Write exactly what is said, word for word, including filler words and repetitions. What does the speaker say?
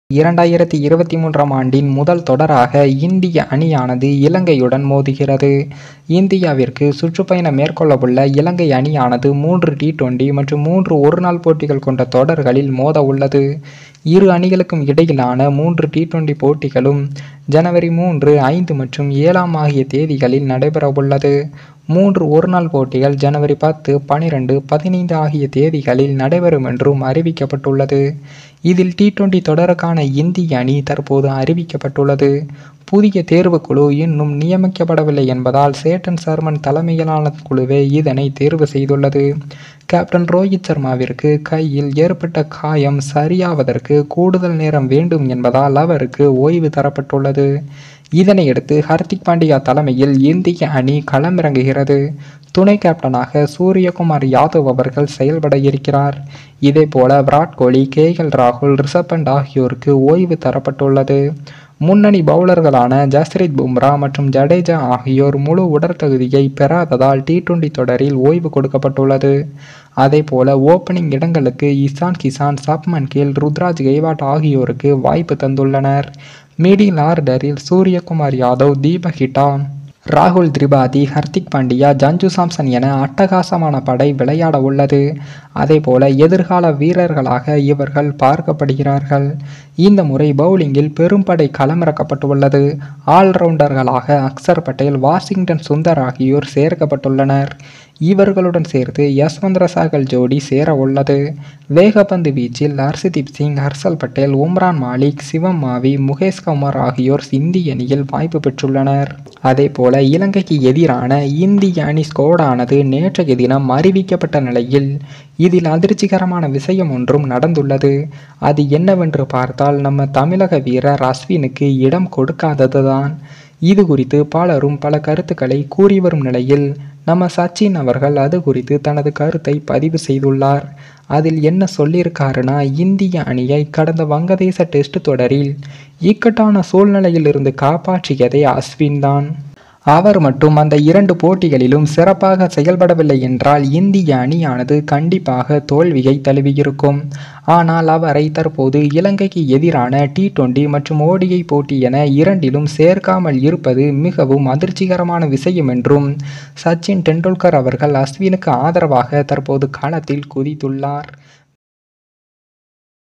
இரண்டாயிரத்தி இருபத்தி மூன்றாம் ஆண்டின் முதல் தொடராக இந்திய அணியானது இலங்கையுடன் மோதுகிறது. இந்தியாவிற்கு சுற்றுப்பயணம் மேற்கொள்ளவுள்ள இலங்கை அணியானது மூன்று டி டுவெண்டி மற்றும் மூன்று ஒருநாள் போட்டிகள் கொண்ட தொடர்களில் மோத உள்ளது. இரு அணிகளுக்கும் இடையிலான மூன்று டி டுவெண்டி போட்டிகளும் ஜனவரி மூன்று, ஐந்து மற்றும் ஏழாம் ஆகிய தேதிகளில் நடைபெறவுள்ளது. மூன்று ஒருநாள் போட்டிகள் ஜனவரி பத்து, பன்னிரண்டு, பதினைந்து ஆகிய தேதிகளில் நடைபெறும் என்றும் அறிவிக்கப்பட்டுள்ளது. இதில் டி டுவெண்டி தொடருக்கான இந்திய அணி தற்போது அறிவிக்கப்பட்டுள்ளது. புதிய தேர்வுக்குழு இன்னும் நியமிக்கப்படவில்லை என்பதால் சேட்டன் சர்மன் தலைமையிலான குழுவே இதனை தேர்வு செய்துள்ளது. கேப்டன் ரோஹித் சர்மாவிற்கு கையில் ஏற்பட்ட காயம் சரியாவதற்கு கூடுதல் நேரம் வேண்டும் என்பதால் அவருக்கு ஓய்வு தரப்பட்டுள்ளது. இதனையடுத்து ஹர்திக் பாண்டியா தலைமையில் இந்திய அணி களமிறங்குகிறது. துணை கேப்டனாக சூரியகுமார் யாதவ் அவர்கள் செயல்பட இருக்கிறார். இதேபோல விராட் கோலி, கே எல் ராகுல், ரிஷப் பண்ட் ஆகியோருக்கு ஓய்வு தரப்பட்டுள்ளது. முன்னணி பவுலர்களான ஜஸ்பிரீத் பும்ரா மற்றும் ஜடேஜா ஆகியோர் முழு உடற்தகுதியை பெறாததால் டி டுவெண்டி தொடரில் ஓய்வு கொடுக்கப்பட்டுள்ளது. அதேபோல ஓப்பனிங் இடங்களுக்கு இசான் கிசான், சப்மன் கில், ருத்ராஜ் கெய்வாட் ஆகியோருக்கு வாய்ப்பு தந்துள்ளனர். மிடில் ஆர்டரில் சூரியகுமார் யாதவ், தீபக் ஹிட்டா, ராகுல் திரிபாதி, ஹர்திக் பாண்டியா, சஞ்சு சாம்சன் என அட்டகாசமான படை விளையாட உள்ளது. அதேபோல எதிர்கால வீரர்களாக இவர்கள் பார்க்கப்படுகிறார்கள். இந்த முறை பவுலிங்கில் பெரும்படை களமிறக்கப்பட்டுள்ளது. ஆல்ரவுண்டர்களாக அக்சர் பட்டேல், வாஷிங்டன் சுந்தர் ஆகியோர் சேர்க்கப்பட்டுள்ளனர். இவர்களுடன் சேர்த்து யஸ்வந்த்ர சாகல் ஜோடி சேர உள்ளது. வேகப்பந்து வீச்சில் ஹர்ஷதீப் சிங், ஹர்ஷல் பட்டேல், உம்ரான் மாலிக், சிவம் மாவி, முகேஷ் குமார் ஆகியோர் இந்திய அணியில் வாய்ப்பு பெற்றுள்ளனர். அதேபோல இலங்கைக்கு எதிரான இந்திய அணி ஸ்குவாடானது நேற்றைய தினம் அறிவிக்கப்பட்ட நிலையில் இதில் அதிர்ச்சிகரமான விஷயம் ஒன்றும் நடந்துள்ளது. அது என்னவென்று பார்த்தால் நம்ம தமிழக வீரர் அஸ்வினுக்கு இடம் கொடுக்காததுதான். இது குறித்து பலரும் பல கருத்துக்களை கூறி வரும் நிலையில் நம்ம சச்சின் அவர்கள் அது குறித்து தனது கருத்தை பதிவு செய்துள்ளார். அதில் என்ன சொல்லியிருக்காருன்னா, இந்திய அணியை கடந்த வங்கதேச டெஸ்ட் தொடரில் இக்கட்டான சூழ்நிலையில் இருந்து காப்பாற்றியதே அஸ்வின் தான். அவர் மட்டும் அந்த இரண்டு போட்டிகளிலும் சிறப்பாக செயல்படவில்லை என்றால் இந்திய அணியானது கண்டிப்பாக தோல்வியை தழுவியிருக்கும். ஆனால் அவரை தற்போது இலங்கைக்கு எதிரான டி டுவெண்டி மற்றும் ஓடிஐ போட்டி என இரண்டிலும் சேர்க்காமல் இருப்பது மிகவும் அதிர்ச்சிகரமான விஷயம் என்றும் சச்சின் டெண்டுல்கர் அவர்கள் அஸ்வினுக்கு ஆதரவாக தற்போது களத்தில் குதித்துள்ளார்.